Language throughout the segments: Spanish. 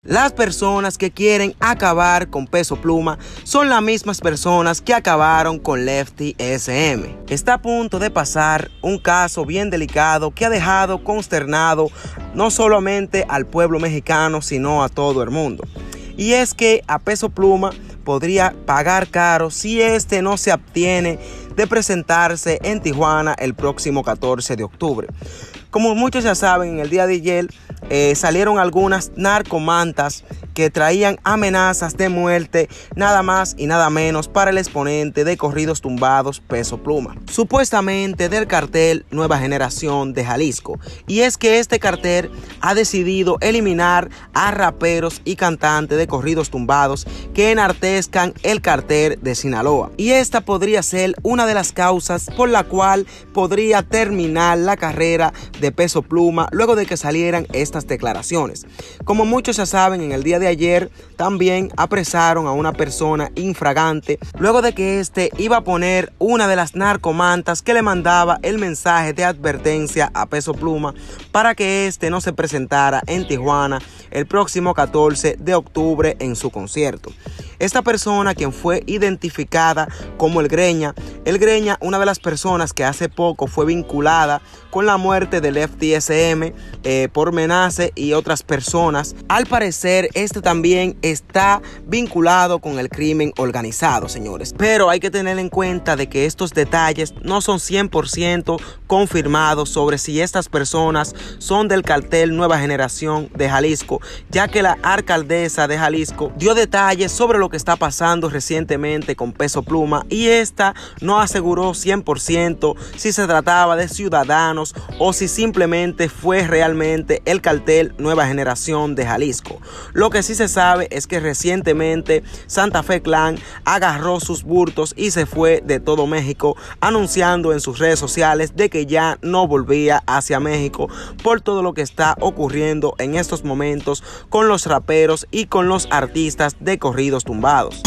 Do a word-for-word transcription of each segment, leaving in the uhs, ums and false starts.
Las personas que quieren acabar con Peso Pluma son las mismas personas que acabaron con Lefty S M. Está a punto de pasar un caso bien delicado que ha dejado consternado no solamente al pueblo mexicano, sino a todo el mundo. Y es que a Peso Pluma podría pagar caro si este no se abstiene de presentarse en Tijuana el próximo catorce de octubre. Como muchos ya saben, en el día de ayer eh, salieron algunas narcomantas que traían amenazas de muerte, nada más y nada menos para el exponente de corridos tumbados Peso Pluma, supuestamente del cartel Nueva Generación de Jalisco. Y es que este cartel ha decidido eliminar a raperos y cantantes de corridos tumbados que enartezcan el cartel de Sinaloa. Y esta podría ser una de las causas por la cual podría terminar la carrera de Peso Pluma luego de que salieran estas declaraciones. Como muchos ya saben, en el día de ayer también apresaron a una persona infragante luego de que este iba a poner una de las narcomantas que le mandaba el mensaje de advertencia a Peso Pluma para que este no se presentara en Tijuana el próximo catorce de octubre en su concierto. Esta persona, quien fue identificada como el Greña, el Greña, una de las personas que hace poco fue vinculada con la muerte de Lefty S M eh, por Menace y otras personas. Al parecer, este también está vinculado con el crimen organizado, señores. Pero hay que tener en cuenta de que estos detalles no son cien por ciento confirmados sobre si estas personas son del cartel Nueva Generación de Jalisco, ya que la alcaldesa de Jalisco dio detalles sobre lo que está pasando recientemente con Peso Pluma y esta no aseguró cien por ciento si se trataba de ciudadanos o si simplemente fue realmente el cartel Nueva Generación de Jalisco. Lo que sí se sabe es que recientemente Santa Fe Clan agarró sus bultos y se fue de todo México, anunciando en sus redes sociales de que ya no volvía hacia México por todo lo que está ocurriendo en estos momentos con los raperos y con los artistas de corridos tumbados.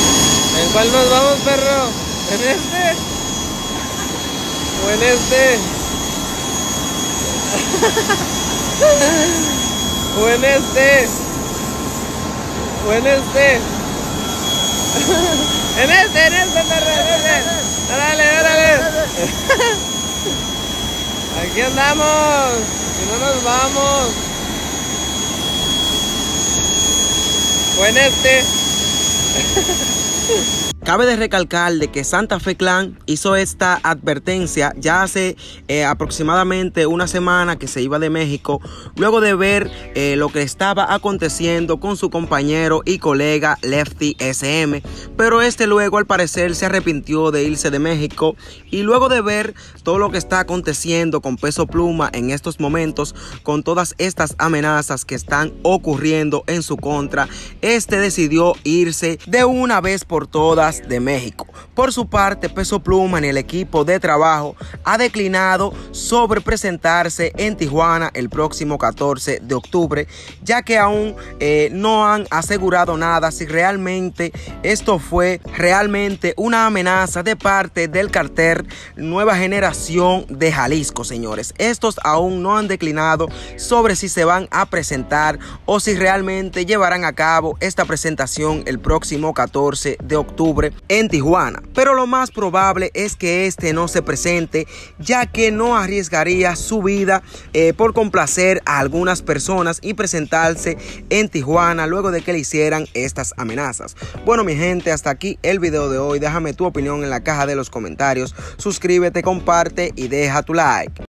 ¿En cuál nos vamos, perro? ¿En este? ¿O en este? ¿O en este? ¿O en este? En este, en este, perro, en este. Dale, dale. Aquí andamos. Si no nos vamos. ¿O en este? Cabe de recalcar de que Santa Fe Clan hizo esta advertencia ya hace eh, aproximadamente una semana que se iba de México luego de ver eh, lo que estaba aconteciendo con su compañero y colega Lefty S M, pero este luego al parecer se arrepintió de irse de México y luego de ver todo lo que está aconteciendo con Peso Pluma en estos momentos, con todas estas amenazas que están ocurriendo en su contra, este decidió irse de una vez por todas de México. Por su parte, Peso Pluma y el equipo de trabajo ha declinado sobre presentarse en Tijuana el próximo catorce de octubre, ya que aún eh, no han asegurado nada si realmente esto fue realmente una amenaza de parte del cartel Nueva Generación de Jalisco, señores. Estos aún no han declinado sobre si se van a presentar o si realmente llevarán a cabo esta presentación el próximo catorce de octubre en Tijuana, pero lo más probable es que este no se presente, ya que no arriesgaría su vida eh, por complacer a algunas personas y presentarse en Tijuana luego de que le hicieran estas amenazas. Bueno, mi gente, hasta aquí el video de hoy. Déjame tu opinión en la caja de los comentarios, suscríbete, comparte y deja tu like.